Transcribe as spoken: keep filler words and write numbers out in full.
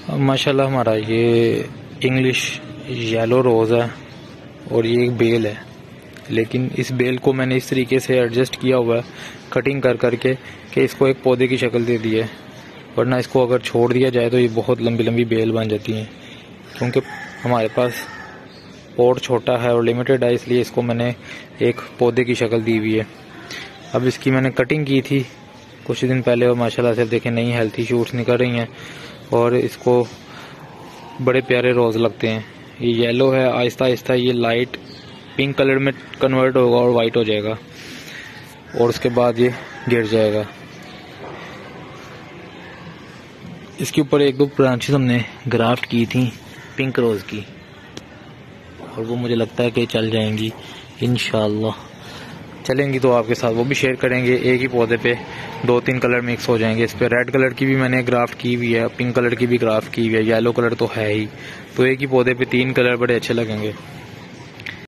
माशाल्लाह हमारा ये इंग्लिश येलो रोज़ है और ये एक बेल है, लेकिन इस बेल को मैंने इस तरीके से एडजस्ट किया हुआ है कटिंग कर करके कि इसको एक पौधे की शक्ल दे दी है, वरना इसको अगर छोड़ दिया जाए तो ये बहुत लंबी लंबी बेल बन जाती हैं। क्योंकि हमारे पास पॉट छोटा है और लिमिटेड है, इसलिए इसको मैंने एक पौधे की शक्ल दी हुई है। अब इसकी मैंने कटिंग की थी कुछ दिन पहले और माशाल्लाह से देखें नई हेल्थी शूट्स निकल रही हैं और इसको बड़े प्यारे रोज़ लगते हैं। ये येलो है, आहिस्ता आहिस्ता ये लाइट पिंक कलर में कन्वर्ट होगा और वाइट हो जाएगा और उसके बाद ये गिर जाएगा। इसके ऊपर एक दो ब्रांचेस हमने ग्राफ्ट की थी पिंक रोज़ की और वो मुझे लगता है कि चल जाएंगी इंशाल्लाह। चलेंगी तो आपके साथ वो भी शेयर करेंगे। एक ही पौधे पे दो तीन कलर मिक्स हो जाएंगे। इस पे रेड कलर की भी मैंने ग्राफ्ट की हुई है, पिंक कलर की भी ग्राफ्ट की हुई है, येलो कलर तो है ही, तो एक ही पौधे पे तीन कलर बड़े अच्छे लगेंगे।